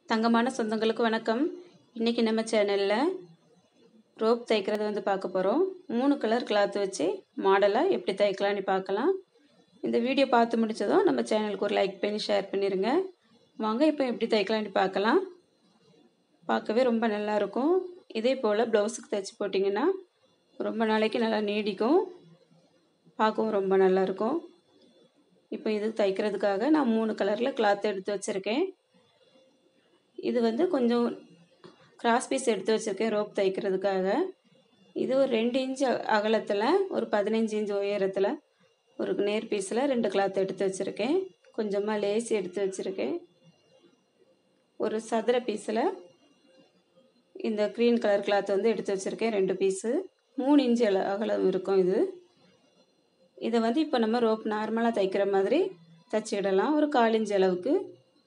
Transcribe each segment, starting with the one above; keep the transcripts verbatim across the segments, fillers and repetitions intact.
தங்கமான சொந்தங்களுக்கு வணக்கம். இன்றைக்கி நம்ம சேனலில் ரோப் தைக்கிறது வந்து பார்க்க போகிறோம். மூணு கலர் கிளாத் வச்சு மாடலாக எப்படி தைக்கலான்னு பார்க்கலாம். இந்த வீடியோ பார்த்து முடித்ததும் நம்ம சேனலுக்கு ஒரு லைக் பண்ணி ஷேர் பண்ணிடுங்க. வாங்க இப்போ எப்படி தைக்கலான்னு பார்க்கலாம். பார்க்கவே ரொம்ப நல்லாயிருக்கும். இதே போல் ப்ளவுஸுக்கு தைச்சி போட்டிங்கன்னா ரொம்ப நாளைக்கு நல்லா நீடிக்கும், பார்க்கவும் ரொம்ப நல்லாயிருக்கும். இப்போ இது தைக்கிறதுக்காக நான் மூணு கலரில் கிளாத் எடுத்து வச்சுருக்கேன். இது வந்து கொஞ்சம் கிராஸ் பீஸ் எடுத்து வச்சுருக்கேன் ரோப் தைக்கிறதுக்காக. இது ஒரு ரெண்டு இன்ச்சு அகலத்தில் ஒரு பதினஞ்சு இன்ச்சு உயரத்தில் ஒரு நேர் பீஸில் ரெண்டு கிளாத் எடுத்து வச்சுருக்கேன். கொஞ்சமாக லேஸ் எடுத்து வச்சுருக்கேன். ஒரு சதுர பீஸில் இந்த க்ரீன் கலர் கிளாத் வந்து எடுத்து வச்சுருக்கேன். ரெண்டு பீஸு மூணு இன்ச்சு அகலம் இருக்கும் இது. இதை வந்து இப்போ நம்ம ரோப் நார்மலாக தைக்கிற மாதிரி தைச்சிடலாம். ஒரு கால் இன்ச்சு அளவுக்கு.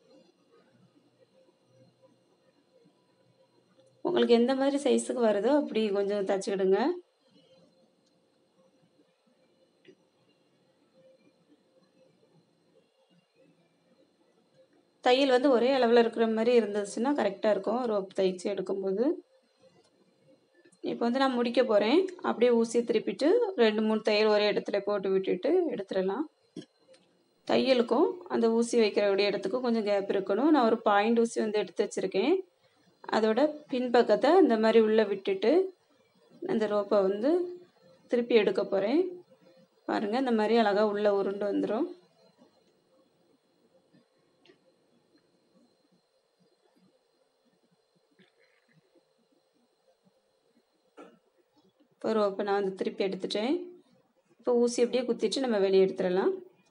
உங்களுக்கு எந்த மாதிரி சைஸுக்கு வருதோ அப்படி கொஞ்சம் தைச்சிக்கிடுங்க. தையல் வந்து ஒரே அளவில் இருக்கிற மாதிரி இருந்துச்சுன்னா கரெக்டாக இருக்கும் ரோப் தைச்சி எடுக்கும்போது. இப்போ வந்து நான் முடிக்க போகிறேன். அப்படியே ஊசி திருப்பிட்டு ரெண்டு மூணு தையல் ஒரே இடத்துல போட்டு விட்டுட்டு எடுத்துடலாம். தையலுக்கும் அந்த ஊசி வைக்கிறக்கூடிய இடத்துக்கும் கொஞ்சம் கேப் இருக்கணும். நான் ஒரு பாயிண்ட் ஊசி வந்து எடுத்து வச்சுருக்கேன். அதோட பின்பக்கத்தை இந்த மாதிரி உள்ளே விட்டுட்டு அந்த ரோப்பை வந்து திருப்பி எடுக்க போகிறேன். பாருங்கள், இந்த மாதிரி அழகாக உள்ளே உருண்டு வந்துடும். இப்போ ரோப்பை நான் வந்து திருப்பி எடுத்துட்டேன். இப்போ ஊசி அப்படியே குத்திட்டு நம்ம வெளியே எடுத்துடலாம்.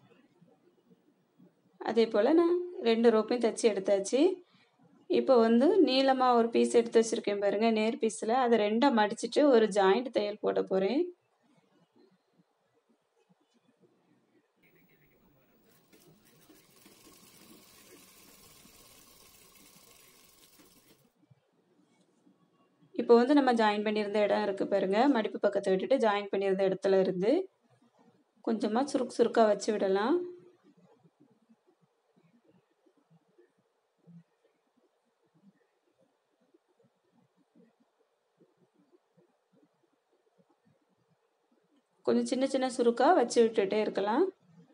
அதே போல் நான் ரெண்டு ரோப்பையும் தைச்சி எடுத்தாச்சு. இப்போ வந்து நீளமாக ஒரு பீஸ் எடுத்து வச்சுருக்கேன் பாருங்கள், நேர் பீஸில். அதை ரெண்டாக மடிச்சுட்டு ஒரு ஜாயிண்ட் தையல் போட போகிறேன். இப்போ வந்து நம்ம ஜாயின் பண்ணியிருந்த இடம் இருக்குது பாருங்கள், மடிப்பு பக்கத்தை விட்டுட்டு ஜாயின் பண்ணியிருந்த இடத்துல இருந்து கொஞ்சமாக சுருக்கு சுருக்காக வச்சு விடலாம். கொஞ்சம் சின்ன சின்ன சுருக்காக வச்சு விட்டுட்டே இருக்கலாம்.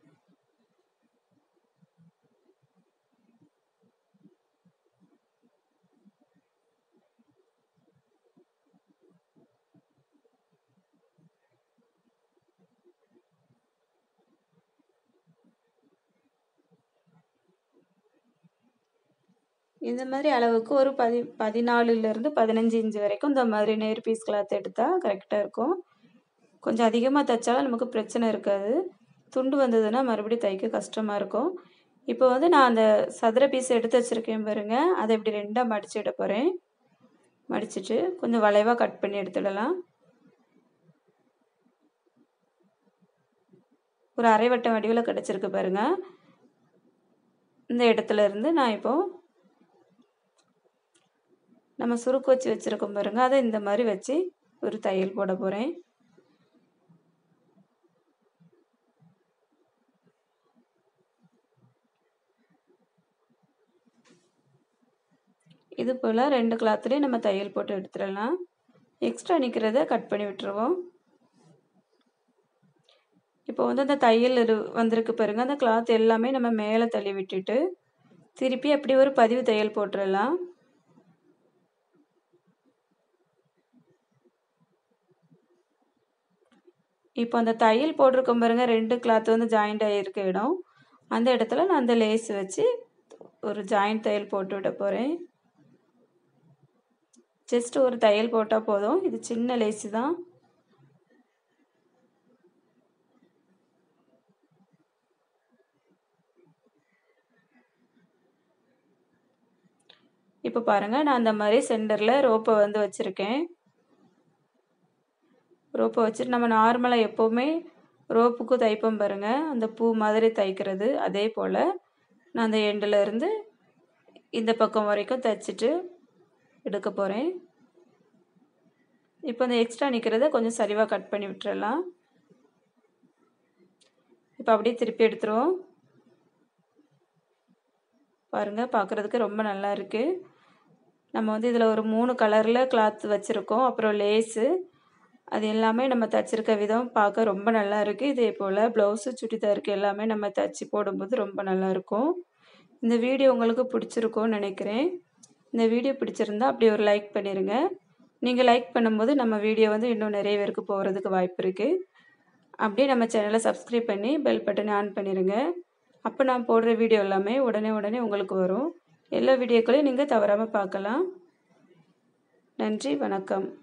இந்த மாதிரி அளவுக்கு ஒரு பதி பதினாலுலேருந்து பதினஞ்சு இன்ச்சு வரைக்கும் இந்த மாதிரி நேர் பீஸ் கிளாத் எடுத்தால் கரெக்டாக இருக்கும். கொஞ்சம் அதிகமாக தைச்சாலும் நமக்கு பிரச்சனை இருக்காது. துண்டு வந்ததுன்னா மறுபடியும் தைக்க கஷ்டமாக இருக்கும். இப்போ வந்து நான் அந்த சதுர பீஸ் எடுத்து வச்சுருக்கேன் பாருங்கள், அதை இப்படி ரெண்டாக மடித்து விட போகிறேன். மடிச்சுட்டு கொஞ்சம் வளைவாக கட் பண்ணி எடுத்துடலாம். ஒரு அரை வட்டம் வடிவில் கிடச்சிருக்கு பாருங்கள். இந்த இடத்துல இருந்து நான் இப்போது நம்ம சுருக்கு வச்சு வச்சுருக்கோம் பாருங்கள், அதை இந்த மாதிரி வச்சு ஒரு தையல் போட போகிறேன். இது போல் ரெண்டு கிளாத்துலேயும் நம்ம தையல் போட்டு எடுத்துடலாம். எக்ஸ்ட்ரா நிற்கிறத கட் பண்ணி விட்டுருவோம். இப்போ வந்து அந்த தையல் இது வந்திருக்கு பாருங்கள், அந்த கிளாத் எல்லாமே நம்ம மேலே தள்ளி விட்டுட்டு திருப்பி அப்படி ஒரு பதிவு தையல் போட்டுடலாம். இப்போ அந்த தையல் போட்டிருக்கோம் பாருங்கள், ரெண்டு கிளாத் வந்து ஜாயிண்ட் ஆகியிருக்க இடம், அந்த இடத்துல நான் அந்த லேஸ் வச்சு ஒரு ஜாயிண்ட் தையல் போட்டு விட போகிறேன். ஜஸ்ட் ஒரு தையல் போட்டால் போதும். இது சின்ன லேஸு தான். இப்போ பாருங்கள், நான் அந்த மாதிரி சென்டரில் ரோப்பை வந்து வச்சுருக்கேன். ரோப்பை வச்சுட்டு நம்ம நார்மலாக எப்போவுமே ரோப்புக்கு தைப்போம் பாருங்கள், அந்த பூ மாதிரி தைக்கிறது. அதே போல் நான் அந்த எண்டில் இருந்து இந்த பக்கம் வரைக்கும் தைச்சிட்டு எடுக்க போகிறேன். இப்போ இந்த எக்ஸ்ட்ரா நிற்கிறத கொஞ்சம் சரிவாக கட் பண்ணி விட்டுறலாம். இப்போ அப்படியே திருப்பி எடுத்துருவோம். பாருங்கள், பார்க்குறதுக்கு ரொம்ப நல்லா இருக்குது. நம்ம வந்து இதில் ஒரு மூணு கலரில் கிளாத் வச்சுருக்கோம். அப்புறம் லேஸு, அது எல்லாமே நம்ம தைச்சிருக்க விதம் பார்க்க ரொம்ப நல்லா இருக்குது. இதே போல் ப்ளவுஸு, சுடிதாருக்கு எல்லாமே நம்ம தைச்சி போடும்போது ரொம்ப நல்லாயிருக்கும். இந்த வீடியோ உங்களுக்கு பிடிச்சிருக்கும்னு நினைக்கிறேன். இந்த வீடியோ பிடிச்சிருந்தா அப்படியே ஒரு லைக் பண்ணிடுங்க. நீங்கள் லைக் பண்ணும்போது நம்ம வீடியோ வந்து இன்னும் நிறைய பேருக்கு போகிறதுக்கு வாய்ப்பு இருக்குது. அப்படியே நம்ம சேனலை சப்ஸ்கிரைப் பண்ணி பெல் பட்டனை ஆன் பண்ணிடுங்க. அப்போ நான் போடுற வீடியோ எல்லாமே உடனே உடனே உங்களுக்கு வரும். எல்லா வீடியோக்களையும் நீங்கள் தவறாமல் பார்க்கலாம். நன்றி, வணக்கம்.